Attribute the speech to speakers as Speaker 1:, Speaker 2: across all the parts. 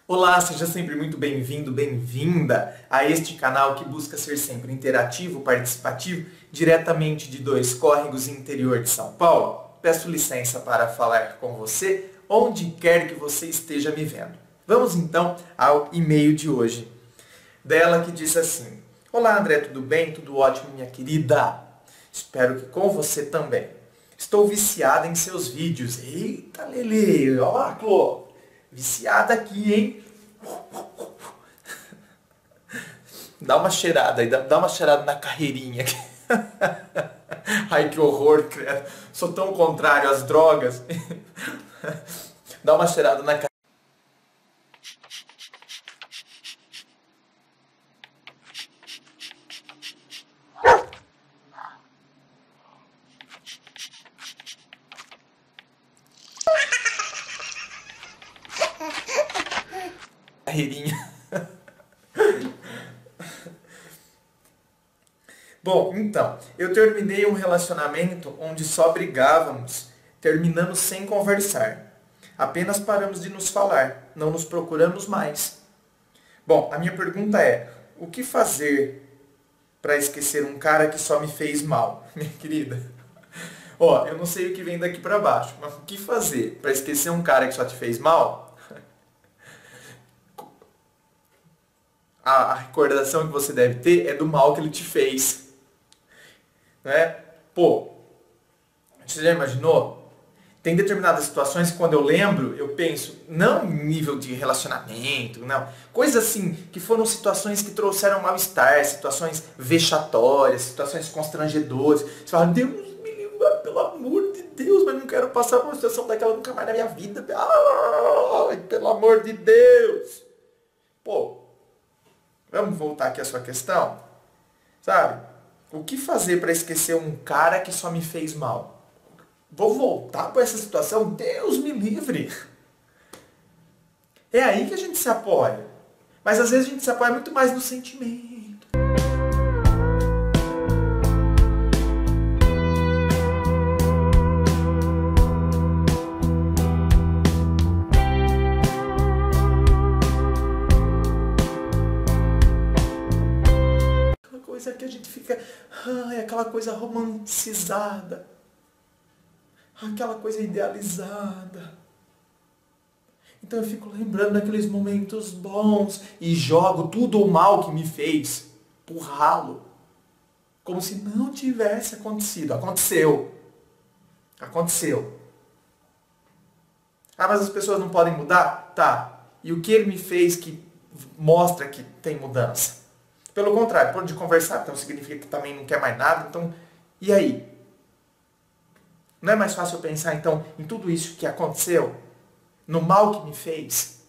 Speaker 1: Olá, seja sempre muito bem-vindo, bem-vinda a este canal que busca ser sempre interativo, participativo, diretamente de Dois Córregos, interior de São Paulo. Peço licença para falar com você, onde quer que você esteja me vendo. Vamos então ao e-mail de hoje. Dela que diz assim: Olá André, tudo bem? Tudo ótimo, minha querida? Espero que com você também. Estou viciada em seus vídeos. Eita, Lele, ó, Clô. Viciada aqui, hein? Dá uma cheirada aí, dá uma cheirada na carreirinha aqui. Ai, que horror, credo. Sou tão contrário às drogas. Dá uma cheirada na carreirinha. Bom, então, eu terminei um relacionamento onde só brigávamos, terminamos sem conversar. Apenas paramos de nos falar, não nos procuramos mais. Bom, a minha pergunta é: o que fazer para esquecer um cara que só me fez mal? Minha querida, ó, eu não sei o que vem daqui para baixo, mas o que fazer para esquecer um cara que só te fez mal? A recordação que você deve ter é do mal que ele te fez. Né? Pô, você já imaginou? Tem determinadas situações que quando eu lembro, eu penso, não em nível de relacionamento, não. Coisas assim, que foram situações que trouxeram mal-estar, situações vexatórias, situações constrangedoras. Você fala, Deus me livre, pelo amor de Deus, mas não quero passar por uma situação daquela nunca mais na minha vida. Ai, pelo amor de Deus. Pô, vamos voltar aqui à sua questão? Sabe? O que fazer para esquecer um cara que só me fez mal? Vou voltar para essa situação? Deus me livre! É aí que a gente se apoia. Mas às vezes a gente se apoia muito mais no sentimento. Coisa que a gente fica, aquela coisa romanticizada, aquela coisa idealizada. Então eu fico lembrando daqueles momentos bons e jogo tudo o mal que me fez pro ralo, como se não tivesse acontecido. Aconteceu. Aconteceu. Ah, mas as pessoas não podem mudar? Tá. E o que ele me fez que mostra que tem mudança? Pelo contrário, pode conversar, então significa que também não quer mais nada, então, e aí? Não é mais fácil eu pensar, então, em tudo isso que aconteceu, no mal que me fez?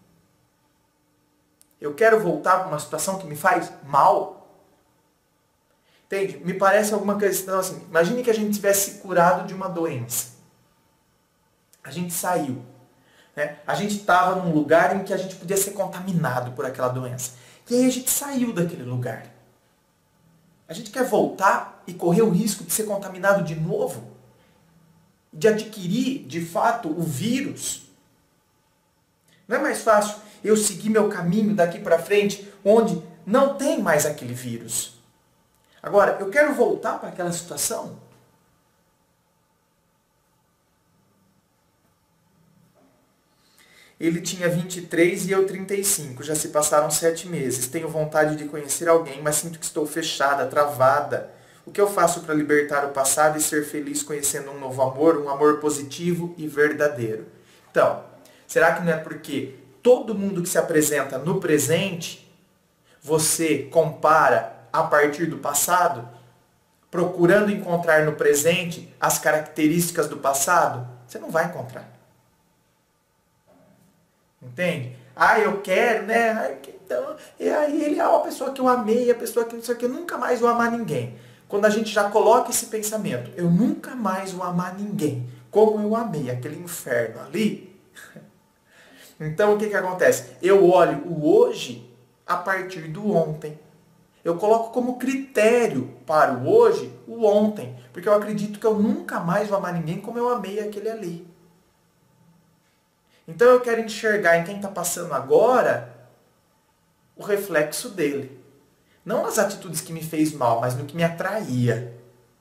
Speaker 1: Eu quero voltar para uma situação que me faz mal? Entende? Me parece alguma questão assim, imagine que a gente tivesse curado de uma doença. A gente saiu, né? A gente estava num lugar em que a gente podia ser contaminado por aquela doença. E aí a gente saiu daquele lugar. A gente quer voltar e correr o risco de ser contaminado de novo? De adquirir, de fato, o vírus? Não é mais fácil eu seguir meu caminho daqui para frente, onde não tem mais aquele vírus? Agora, eu quero voltar para aquela situação? Ele tinha 23 e eu 35. Já se passaram 7 meses. Tenho vontade de conhecer alguém, mas sinto que estou fechada, travada. O que eu faço para libertar o passado e ser feliz conhecendo um novo amor, um amor positivo e verdadeiro? Então, será que não é porque todo mundo que se apresenta no presente, você compara a partir do passado, procurando encontrar no presente as características do passado? Você não vai encontrar. Entende? Ah, eu quero, né? Então, e aí ele é uma pessoa que eu amei, a pessoa que não sei o que, eu nunca mais vou amar ninguém. Quando a gente já coloca esse pensamento, eu nunca mais vou amar ninguém, como eu amei aquele inferno ali. Então o que acontece? Eu olho o hoje a partir do ontem. Eu coloco como critério para o hoje o ontem, porque eu acredito que eu nunca mais vou amar ninguém como eu amei aquele ali. Então eu quero enxergar em quem está passando agora o reflexo dele. Não nas atitudes que me fez mal, mas no que me atraía.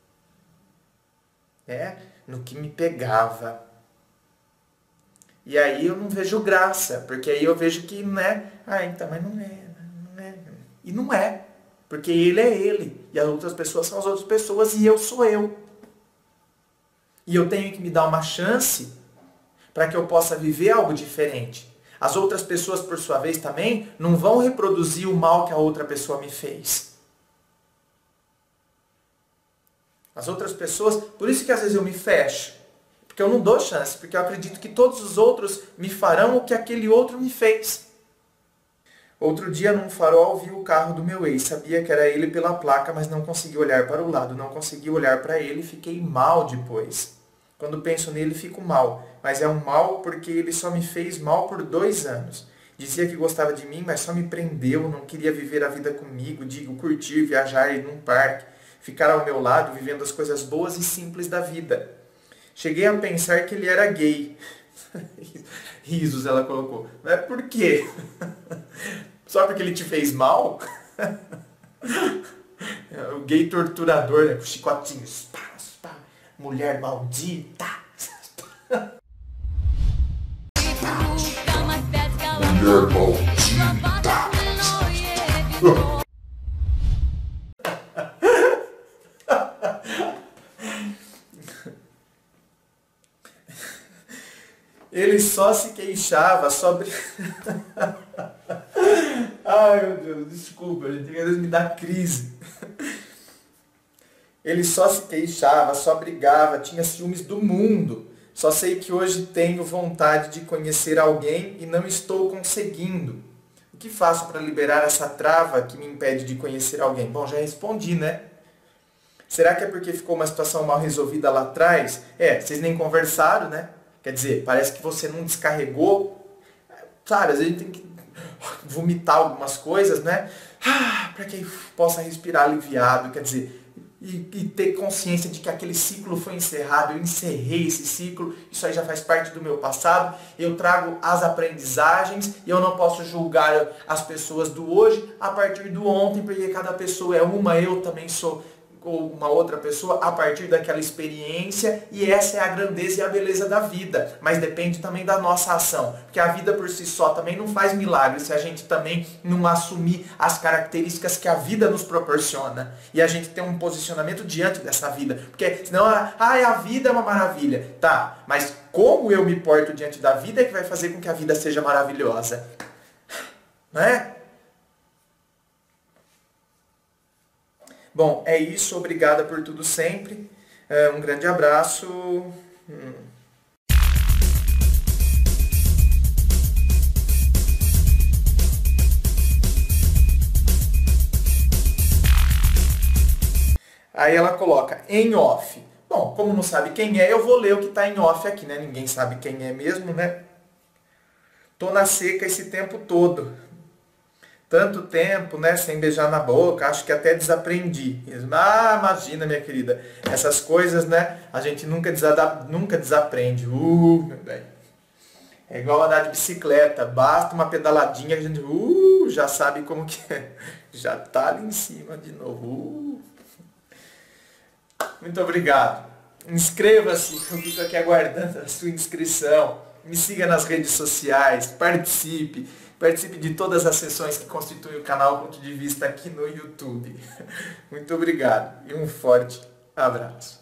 Speaker 1: No que me pegava. E aí eu não vejo graça, porque aí eu vejo que não é. Então, mas não é. E não é. Porque ele é ele. E as outras pessoas são as outras pessoas e eu sou eu. E eu tenho que me dar uma chance para que eu possa viver algo diferente. As outras pessoas, por sua vez, também não vão reproduzir o mal que a outra pessoa me fez. As outras pessoas, por isso que às vezes eu me fecho. Porque eu não dou chance, porque eu acredito que todos os outros me farão o que aquele outro me fez. Outro dia, num farol, vi o carro do meu ex. Sabia que era ele pela placa, mas não consegui olhar para o lado. Não consegui olhar para ele e fiquei mal depois. Quando penso nele, fico mal. Mas é um mal porque ele só me fez mal por 2 anos. Dizia que gostava de mim, mas só me prendeu. Não queria viver a vida comigo. Digo, curtir, viajar, ir num parque. Ficar ao meu lado, vivendo as coisas boas e simples da vida. Cheguei a pensar que ele era gay. Risos, ela colocou. Mas por quê? Só porque ele te fez mal? O gay torturador, né? Com chicotinhos. Mulher maldita. Mulher maldita. Ele só se queixava sobre... Ai, meu Deus, desculpa, gente, às vezes me dá crise. Ele só se queixava, só brigava, tinha ciúmes do mundo. Só sei que hoje tenho vontade de conhecer alguém e não estou conseguindo. O que faço para liberar essa trava que me impede de conhecer alguém? Bom, já respondi, né? Será que é porque ficou uma situação mal resolvida lá atrás? Vocês nem conversaram, né? Quer dizer, parece que você não descarregou. Claro, às vezes a gente tem que vomitar algumas coisas, né? Para que possa respirar aliviado, quer dizer, e ter consciência de que aquele ciclo foi encerrado, eu encerrei esse ciclo, isso aí já faz parte do meu passado, eu trago as aprendizagens e eu não posso julgar as pessoas do hoje a partir do ontem, porque cada pessoa é uma, eu também sou ou uma outra pessoa a partir daquela experiência, e essa é a grandeza e a beleza da vida, mas depende também da nossa ação, porque a vida por si só também não faz milagre se a gente também não assumir as características que a vida nos proporciona, e a gente tem um posicionamento diante dessa vida, porque senão, a vida é uma maravilha, tá, mas como eu me porto diante da vida é que vai fazer com que a vida seja maravilhosa, não é? Bom, é isso. Obrigada por tudo sempre. Um grande abraço. Aí ela coloca, em off. Bom, como não sabe quem é, eu vou ler o que está em off aqui, né? Ninguém sabe quem é mesmo, né? Tô na seca esse tempo todo. Tanto tempo, né, sem beijar na boca, acho que até desaprendi. Imagina, minha querida, essas coisas, né, a gente nunca desaprende. Meu bem. É igual andar de bicicleta, basta uma pedaladinha, a gente já sabe como que é. Já tá ali em cima de novo. Muito obrigado. Inscreva-se, eu fico aqui aguardando a sua inscrição. Me siga nas redes sociais, participe de todas as sessões que constituem o canal Ponto de Vista aqui no YouTube. Muito obrigado e um forte abraço.